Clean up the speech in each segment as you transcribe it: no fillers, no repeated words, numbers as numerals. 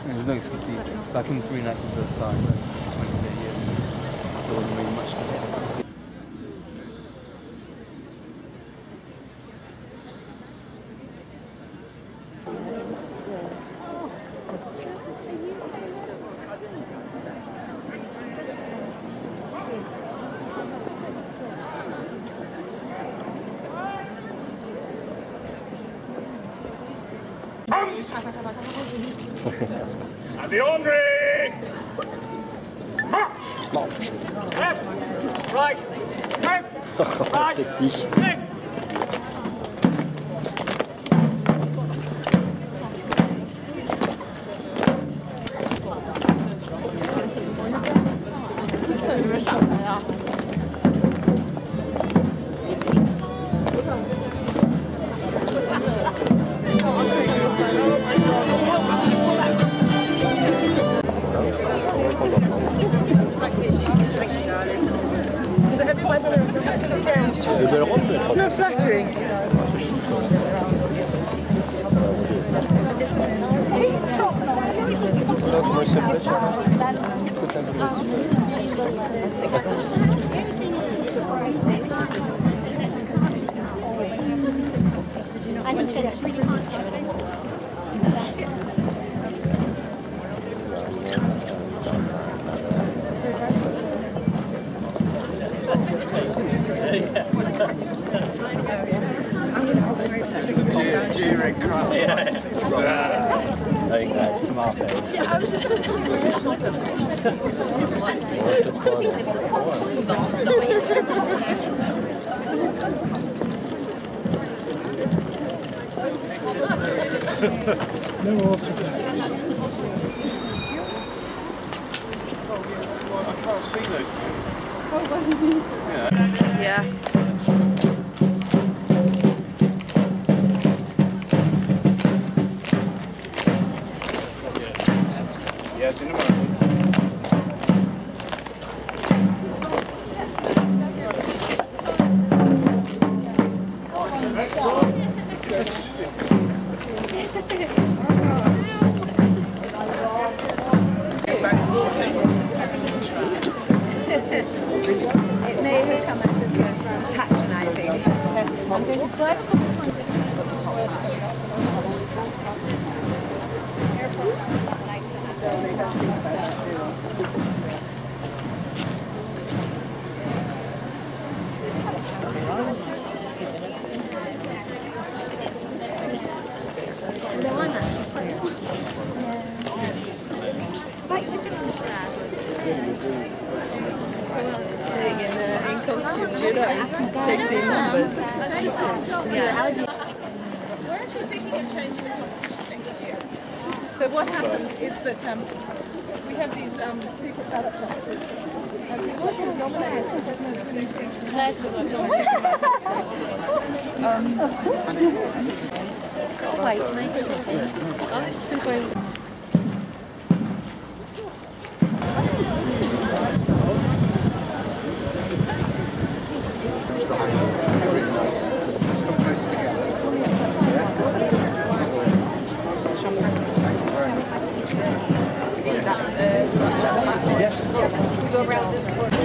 There's no excuse these days. Back in the reenactment first time, like 20, 30 years ago, there wasn't really much to do. Abbey Henri! March! March! Left! Right! Left! Right! Left! It's not flattering. I think that's really hard to get During crowd. Tomatoes. Yeah, I was just last No water. I can't see though. Yeah. Yes, in a moment. It may have come out as patronising. I'm going to dive Who else is staying in costumes, you know, safety numbers. Yeah. We're actually thinking of changing the competition next year. So what happens is that we have these secret ballot boxes. Wait, maybe. Go around this corner.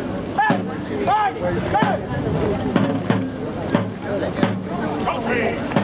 Country!